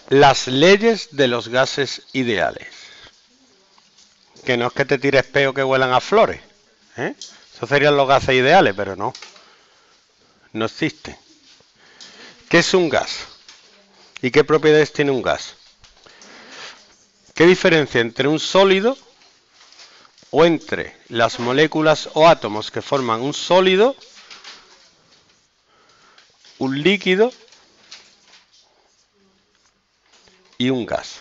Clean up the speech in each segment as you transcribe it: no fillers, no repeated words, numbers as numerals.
Las leyes de los gases ideales. Que no es que te tires peo que huelan a flores. Eso serían los gases ideales, pero no. No existen. ¿Qué es un gas? ¿Y qué propiedades tiene un gas? ¿Qué diferencia entre un sólido o entre las moléculas o átomos que forman un sólido, un líquido y un gas?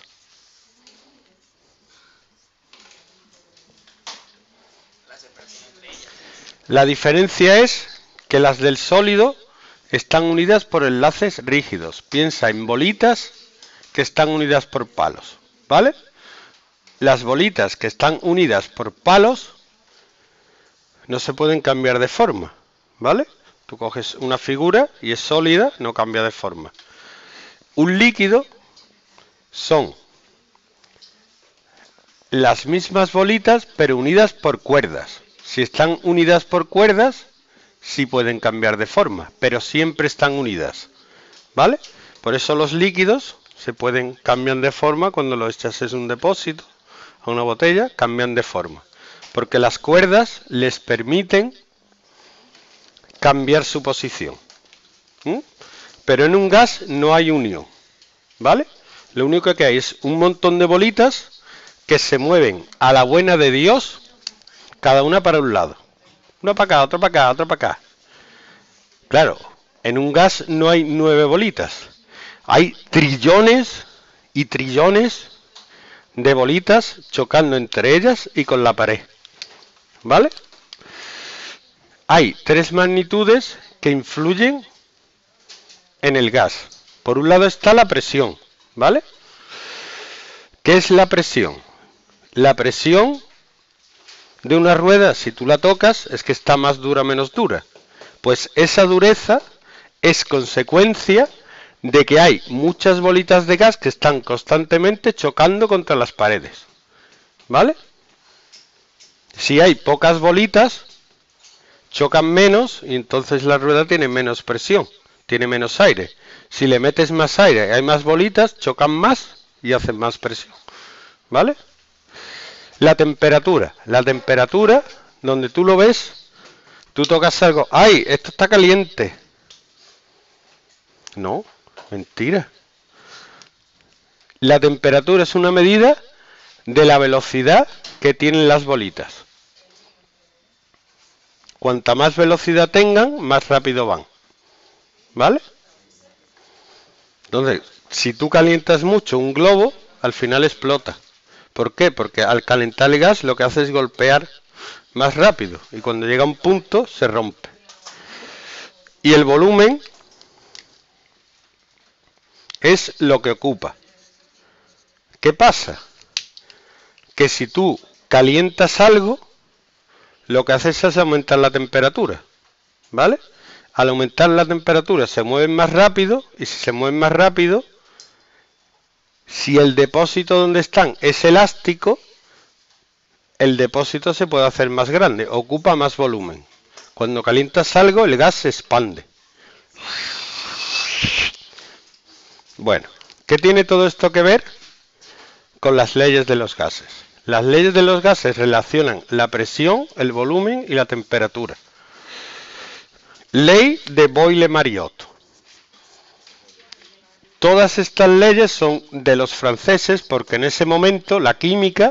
La diferencia es que las del sólido están unidas por enlaces rígidos. Piensa en bolitas que están unidas por palos, ¿vale? Las bolitas que están unidas por palos no se pueden cambiar de forma, ¿vale? Tú coges una figura y es sólida, no cambia de forma. Un líquido son las mismas bolitas pero unidas por cuerdas. Si están unidas por cuerdas, sí pueden cambiar de forma, pero siempre están unidas, ¿vale? Por eso los líquidos cambian de forma cuando los echas en un depósito, a una botella, cambian de forma, porque las cuerdas les permiten cambiar su posición. Pero en un gas no hay unión, ¿vale? Lo único que hay es un montón de bolitas que se mueven a la buena de Dios, cada una para un lado. Una para acá, otra para acá, otra para acá. Claro, en un gas no hay 9 bolitas. Hay trillones y trillones de bolitas chocando entre ellas y con la pared, ¿vale? Hay 3 magnitudes que influyen en el gas. Por un lado está la presión, ¿vale? ¿Qué es la presión? La presión de una rueda, si tú la tocas, es que está más dura o menos dura. Pues esa dureza es consecuencia de que hay muchas bolitas de gas que están constantemente chocando contra las paredes, ¿vale? Si hay pocas bolitas, chocan menos y entonces la rueda tiene menos presión, tiene menos aire. Si le metes más aire y hay más bolitas, chocan más y hacen más presión, ¿vale? La temperatura, donde tú lo ves, tú tocas algo, ¡ay, esto está caliente! No, mentira. La temperatura es una medida de la velocidad que tienen las bolitas. Cuanta más velocidad tengan, más rápido van, ¿vale? Entonces, si tú calientas mucho un globo, al final explota. ¿Por qué? Porque al calentar el gas lo que hace es golpear más rápido y cuando llega a un punto se rompe. Y el volumen es lo que ocupa. ¿Qué pasa? Que si tú calientas algo, lo que haces es aumentar la temperatura, ¿vale? Al aumentar la temperatura se mueven más rápido y si se mueven más rápido, si el depósito donde están es elástico, el depósito se puede hacer más grande, ocupa más volumen. Cuando calientas algo, el gas se expande. Bueno, ¿qué tiene todo esto que ver con las leyes de los gases? Las leyes de los gases relacionan la presión, el volumen y la temperatura. Ley de Boyle-Mariotte. Todas estas leyes son de los franceses porque en ese momento la química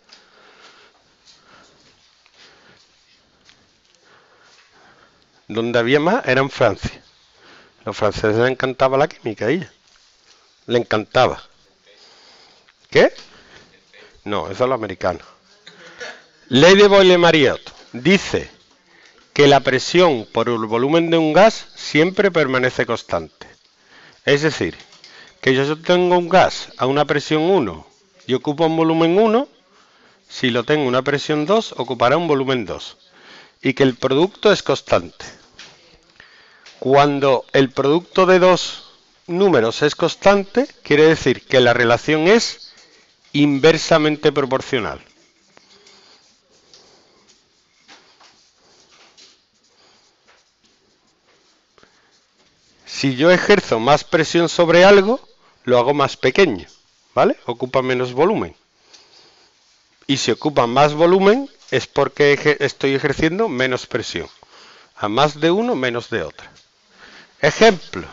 donde había más era en Francia. Los franceses les encantaba la química a ella. Le encantaba. ¿Qué? No, eso es lo americano. Ley de Boyle-Mariotte dice que la presión por el volumen de un gas siempre permanece constante. Es decir, que yo tengo un gas a una presión 1 y ocupa un volumen 1, si lo tengo a una presión 2, ocupará un volumen 2. Y que el producto es constante. Cuando el producto de dos números es constante, quiere decir que la relación es inversamente proporcional. Si yo ejerzo más presión sobre algo, lo hago más pequeño, ¿vale? Ocupa menos volumen. Y si ocupa más volumen es porque estoy ejerciendo menos presión. A más de uno, menos de otra. Ejemplo.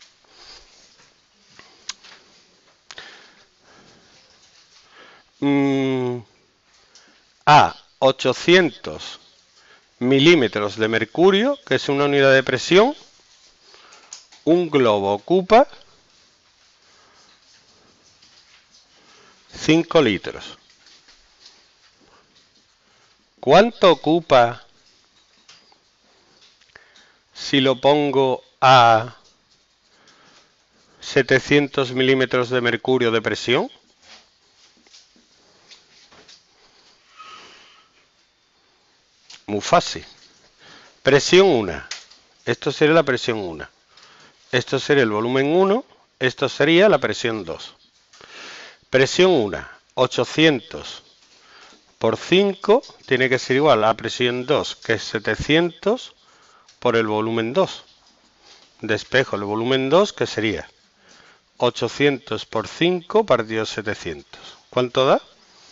A 800 milímetros de mercurio, que es una unidad de presión, un globo ocupa 5 litros. ¿Cuánto ocupa si lo pongo a 700 milímetros de mercurio de presión? Muy fácil. Presión 1. Esto sería la presión 1. Esto sería el volumen 1. Esto sería la presión 2. Presión 1. 800 por 5 tiene que ser igual a la presión 2, que es 700 por el volumen 2. Despejo el volumen 2, que sería 800 por 5 partido 700. ¿Cuánto da?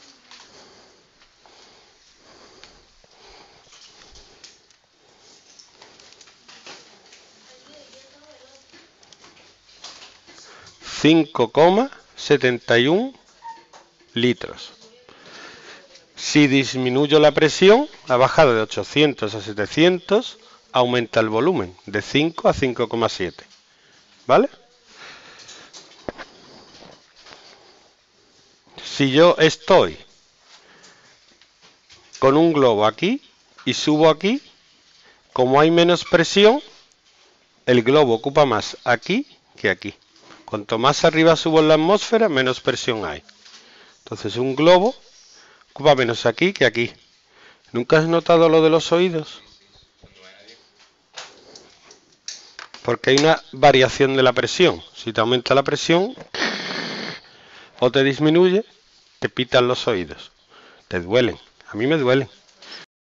$5,71 litros. Si disminuyo la presión, ha bajado de 800 a 700, aumenta el volumen de 5 a 5,7. ¿Vale? Si yo estoy con un globo aquí y subo aquí, como hay menos presión, el globo ocupa más aquí que aquí. Cuanto más arriba subo en la atmósfera, menos presión hay. Entonces un globo ocupa menos aquí que aquí. ¿Nunca has notado lo de los oídos? Porque hay una variación de la presión. Si te aumenta la presión o te disminuye, te pitan los oídos. Te duelen. A mí me duelen.